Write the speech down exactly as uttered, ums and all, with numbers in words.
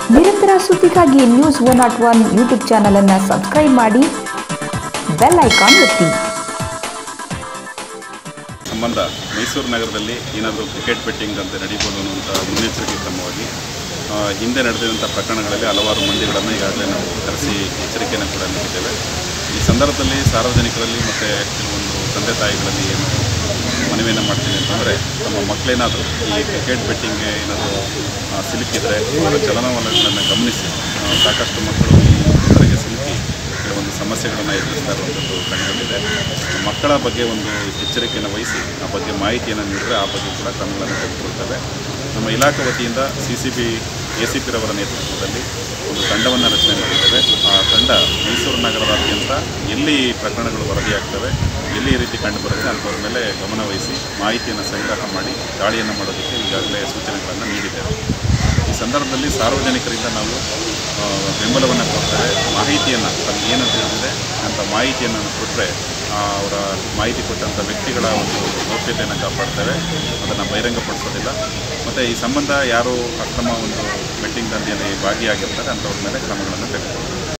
ನಿರಂತರ ಸುದ್ದಿಗಾಗಿ news one not one YouTube channel ಅನ್ನು ಸಬ್ಸ್ಕ್ರೈಬ್ ಮಾಡಿ, ಬೆಲ್ ಐಕಾನ್ ಒತ್ತಿ. ಸಂಬಂಧ ಮೈಸೂರು ನಗರದಲ್ಲಿ ಏನಾದರೂ ಕ್ರಿಕೆಟ್ ಬೆಟ್ಟಿಂಗ್ ಅಂತ ನಡೀಬೋದು ಅನ್ನುವಂಥ ಮುನ್ನೆಚ್ಚರಿಕೆ ಕ್ರಮವಾಗಿ ಹಿಂದೆ ನಡೆದಿರುವಂಥ ಪ್ರಕರಣಗಳಲ್ಲಿ ಹಲವಾರು ಮಂದಿಗಳನ್ನು ಈಗಾಗಲೇ ನಾವು ಕರೆಸಿ ಎಚ್ಚರಿಕೆಯನ್ನು ಕೂಡ ನೀಡಿದ್ದೇವೆ. ಈ ಸಂದರ್ಭದಲ್ಲಿ ಸಾರ್ವಜನಿಕರಲ್ಲಿ ಮತ್ತು ಕೆಲವೊಂದು ತಂದೆ ತಾಯಿಗಳಲ್ಲಿ ಏನು ಮನವಿಯನ್ನು ಮಾಡ್ತೀನಿ ಅಂತಂದರೆ, ತಮ್ಮ ಮಕ್ಕಳೇನಾದರೂ ಈ ಕ್ರಿಕೆಟ್ ಬೆಟ್ಟಿಂಗ್ಗೆ ಏನಾದರೂ ಸಿಲುಕಿದರೆ ಅವರ ಚಲನವಲನಗಳನ್ನು ಗಮನಿಸಿ. ಸಾಕಷ್ಟು ಮಕ್ಕಳು ಈ ಥರಕ್ಕೆ ಸಿಲುಕಿ ಕೆಲವೊಂದು ಸಮಸ್ಯೆಗಳನ್ನು ಎದುರಿಸ್ತಾ ಇರುವಂಥದ್ದು ಕಂಡುಬಂದಿದೆ. ಮಕ್ಕಳ ಬಗ್ಗೆ ಒಂದು ಎಚ್ಚರಿಕೆಯನ್ನು ವಹಿಸಿ ಆ ಬಗ್ಗೆ ಮಾಹಿತಿಯನ್ನು ನೀಡಿದರೆ ಆ ಬಗ್ಗೆ ಕೂಡ ಕ್ರಮಗಳನ್ನು ತೆಗೆದುಕೊಳ್ತೇವೆ. ನಮ್ಮ ಇಲಾಖೆ ವತಿಯಿಂದ C C B A C ಪಿರವರ ನೇತೃತ್ವದಲ್ಲಿ ಒಂದು ತಂಡವನ್ನು ರಚನೆ ಮಾಡಿದ್ದೇವೆ. ಆ ತಂಡ ಮೈಸೂರು ನಗರದಾದ್ಯಂತ ಎಲ್ಲಿ ಪ್ರಕರಣಗಳು ವರದಿಯಾಗ್ತವೆ, ಎಲ್ಲಿ ಈ ರೀತಿ ಕಂಡುಬರುತ್ತೆ ಅಂಥವ್ರ ಮೇಲೆ ಗಮನವಹಿಸಿ ಮಾಹಿತಿಯನ್ನು ಸಂಗ್ರಹ ಮಾಡಿ ದಾಳಿಯನ್ನು ಮಾಡೋದಕ್ಕೆ ಈಗಾಗಲೇ ಸೂಚನೆಗಳನ್ನು ನೀಡಿದ್ದೇವೆ. ಈ ಸಂದರ್ಭದಲ್ಲಿ ಸಾರ್ವಜನಿಕರಿಂದ ನಾವು ಬೆಂಬಲವನ್ನು ಕೊಡ್ತೇವೆ. ಮಾಹಿತಿಯನ್ನು ತಮಗೆ ಏನು ತಿಳಿದಿದೆ ಅಂತ ಮಾಹಿತಿಯನ್ನು ಕೊಟ್ಟರೆ ಅವರ ಮಾಹಿತಿ ಕೊಟ್ಟಂಥ ವ್ಯಕ್ತಿಗಳ ಒಂದು ಗೌಪ್ಯತೆಯನ್ನು ಕಾಪಾಡ್ತೇವೆ, ಅದನ್ನು ಬಹಿರಂಗಪಡಿಸೋದಿಲ್ಲ. ಮತ್ತು ಈ ಸಂಬಂಧ ಯಾರು ಅಕ್ರಮ ಒಂದು ಬೆಟ್ಟಿಂಗ್ ದಂಧೆಯಲ್ಲಿ ಭಾಗಿಯಾಗಿರ್ತಾರೆ ಅಂಥವ್ರ ಮೇಲೆ ಕ್ರಮಗಳನ್ನು ತೆಗೆದುಕೊಳ್ತೇವೆ.